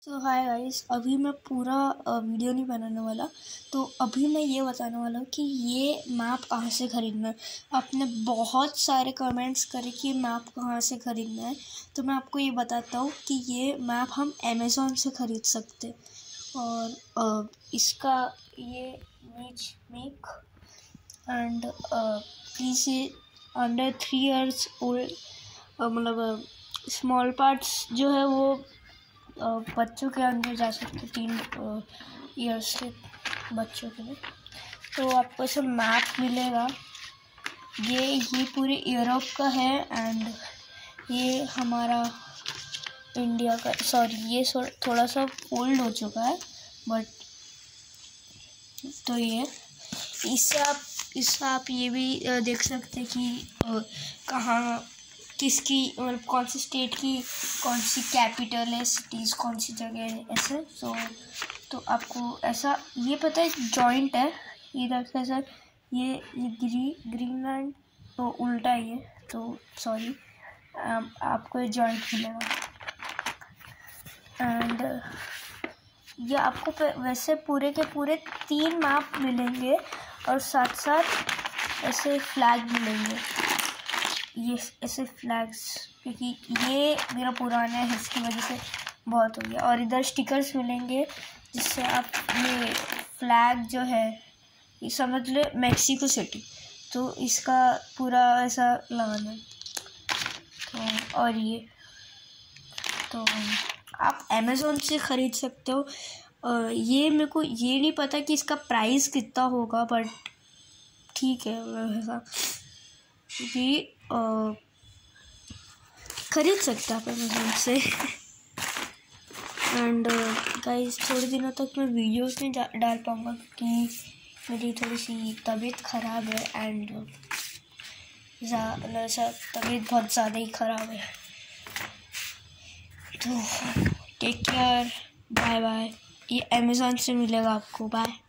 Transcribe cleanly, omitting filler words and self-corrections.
तो hi guys, अभी मैं पूरा वीडियो नहीं बनाने वाला। तो अभी मैं ये बताने वाला हूँ कि ये मैप कहाँ से ख़रीदना है। आपने बहुत सारे कमेंट्स करे कि मैप कहाँ से ख़रीदना है, तो मैं आपको ये बताता हूँ कि ये मैप हम अमेज़ॉन से ख़रीद सकते। और इसका ये मेक एंड प्लीज़ ये अंडर 3 years ओल्ड, मतलब स्मॉल पार्ट्स जो है वो बच्चों के अंदर जा सकते, 3 years के बच्चों के लिए। तो आपको ऐसा मैप मिलेगा। ये पूरे यूरोप का है एंड ये हमारा इंडिया का, सॉरी ये थोड़ा सा ओल्ड हो चुका है बट। तो ये इससे आप ये भी देख सकते हैं कि कहाँ किसकी, मतलब कौन सी स्टेट की कौन सी कैपिटल है, सिटीज़ कौन सी जगह है, ऐसे। तो आपको ऐसा ये पता है जॉइंट है इधर का सर, ये ग्रीनलैंड तो उल्टा ही है, तो सॉरी आपको ये जॉइंट मिलेगा। एंड ये आपको वैसे पूरे के पूरे 3 मैप मिलेंगे और साथ साथ ऐसे फ्लैग मिलेंगे, ये ऐसे फ्लैग्स, क्योंकि ये मेरा पुराना है इसकी वजह से बहुत हो गया। और इधर स्टिकर्स मिलेंगे जिससे आप ये फ्लैग जो है, ये समझ ले मैक्सिको सिटी, तो इसका पूरा ऐसा लगाना है। तो और ये तो आप अमेज़ॉन से ख़रीद सकते हो। ये मेरे को ये नहीं पता कि इसका प्राइस कितना होगा, बट ठीक है वैसा कि ख़रीद सकते हैं आप अमेज़ॉन से। एंड गाइस, थोड़े दिनों तक मैं वीडियोस नहीं डाल पाऊँगा क्योंकि मेरी थोड़ी सी तबीयत ख़राब है एंड तबीयत बहुत ज़्यादा ही ख़राब है। तो टेक केयर, बाय बाय। ये अमेज़ॉन से मिलेगा आपको, बाय।